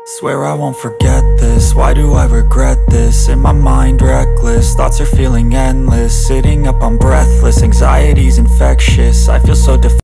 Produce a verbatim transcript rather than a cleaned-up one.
Swear I won't forget this, why do I regret this? In my mind reckless, thoughts are feeling endless. Sitting up, I'm breathless, anxiety's infectious. I feel so defeated.